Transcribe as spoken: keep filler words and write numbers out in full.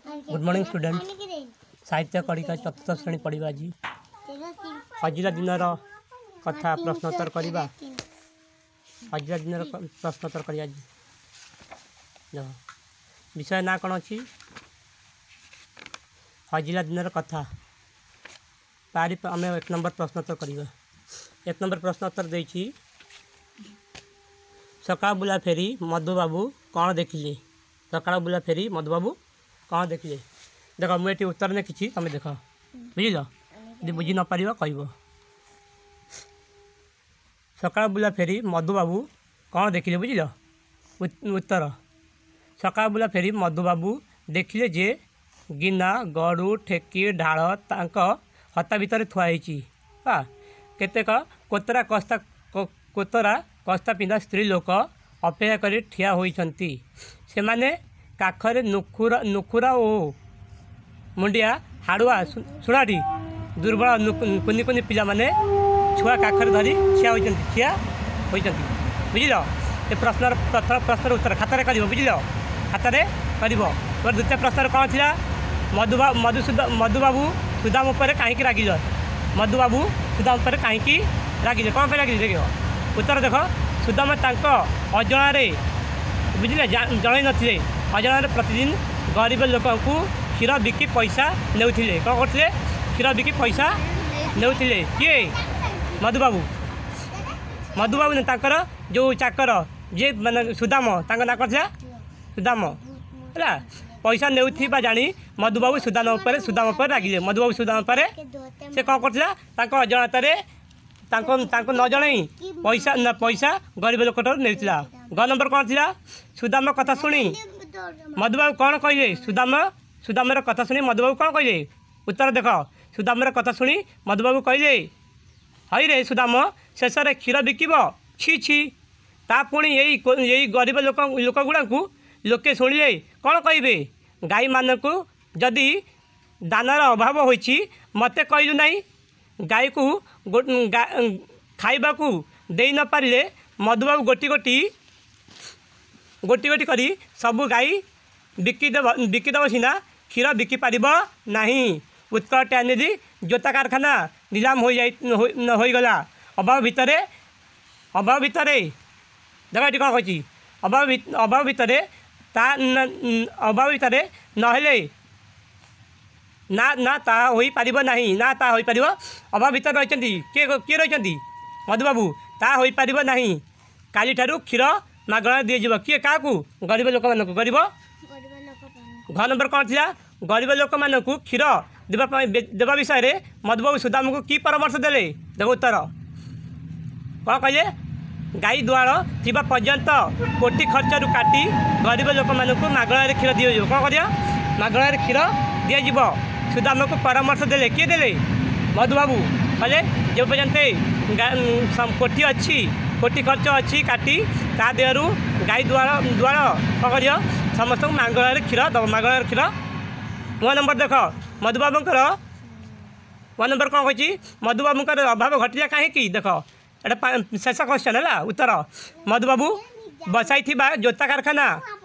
Good morning student. साहित्य कड़िका चतुर्थ श्रेणी पढ़ा आज हजिरा दिन कथा प्रश्नोत्तर करवा हजिरा दिन प्रश्नोत्तर कर विषय ना कौन अच्छी हजिरा दिन कथा तारी आम एक नंबर प्रश्नोत्तर करवा। एक नंबर प्रश्नोत्तर देछि सकाळ बुला फेरी मधुबाबू कौन देखिले। सकाळ बुला फेरी मधुबाबू कौन देखिले। देख मुझे उत्तर ने किसी तुम देख बुझल यदि बुझी न पार कह सकाळ बुला फेरी मधुबाबू कौन देखिले बुझल। उत्तर सकाळ बुला फेरी मधुबाबू देखिले जे गिना गड़ू ठेकी ढाल तांक हता भितर थुआई हाँ केतेक कोतरा कस्ता कोतरा कस्ता पिंधा स्त्री लोक अपेक्षा कर ठिया होइछंती। से माने काखरे नुखुरा नुखुरा ओ मुंडिया हाड़ुआ शुणाटी दुर्बल कुनि कुनि पिला माने छुआ काखरे धरी ठिया होइछंती ठिया होइछंती बुझिल। ए प्रश्न प्रथम प्रश्न उत्तर खातारे कर बुझिल खातारे कर। द्वितीय प्रश्न कौन थी मधुबा मधुसूद मधुबाबू सुदाम उपर कहीं रागिल। मधुबाबू सुदाम उपर कहीं रागिल कौन पे रागिल देख उत्तर देख सुदाम तांक अजणारे बुझिले जन नथिले अजणारे प्रतिदिन गरीब लोक क्षीर बिकी पैसा नेउथिले कौन करथिले क्षीर बिकी पैसा नेउथिले किए मधुबाबू। मधुबाबू ने तांकर जो चाकर जे माने सुदाम तांक ना करथिला सुदाम है पैसा नेउथिबा जानी मधुबाबू सुदाम उपर सुदाम उपर रागिले। मधुबाबू सुदाम उपर से कौन करथिला तांक अजणातारे तांको तांको न जणाई पैसा न पैसा गरीब लोक नेउथिला। ग नंबर कौन थिला सुदाम कथा शुणी मधुबाबू कौन कहले सुदाम सुदाम कथा शुणी मधुबाबू कौन कहले। उत्तर देख सुदाम कथा शुणी मधुबाबू कहले हई रे सुदाम शेष में क्षीर बिकब छी छी ता पुणी यही यही गरीब लोक लोक गुड़ा लोके शुणिले कौन कहे गाई मानक जदि दानार अभाव होइछि मते कहलु नहीं गाई को गा, खाइबा को दे न पारे मधुबाबू गोटी गोटी गोटी गोटी करी सबू गाई बिकिदेव बिकिदेव सीना क्षीर बिकी पार नहीं। उत्कल टैनेरी जोता कारखाना निलाम हो गला अभाव भितर अभाव भितर देख ये कौन कही अभाव अभाव भितर ता अभाव भितर नहेले ना ना ता होई पारिबो नहीं ना ता होई पारिबो अभाव भितर रही किए किए रही मधुबाबू ता होई पारिबो नहीं। काली ठारू क्षीर मागणा दी जीव किए क्या गरीब लोक मान गरीब। घ नंबर कौन थी गरीब लोक मान क्षीर देवा देवा विषय में मधुबाबू सुदाम को की परामर्श देले। देख उत्तर कौन कहले गाई दुआल थीबा पर्यंत कोटी खर्च काटी गरीब लोक मान मागणार क्षीर दि कौन कर मागणार क्षीर दि सुदाम को परामर्श देले किए देले मधुबाबू कहले जो पर्यंत कोटी अच्छी कोटी खर्च अच्छी काटी ता देहरु गाई दुआल दुआल कौन कर समस्त मागणार क्षीर दब मागणार क्षीर। वन नंबर देख मधुबाबूर वन नंबर कौन कही मधुबाबूर अभाव घटिला कहीं देख एटा शेष क्वेश्चन है उत्तर मधुबाबू बसाई जोता कारखाना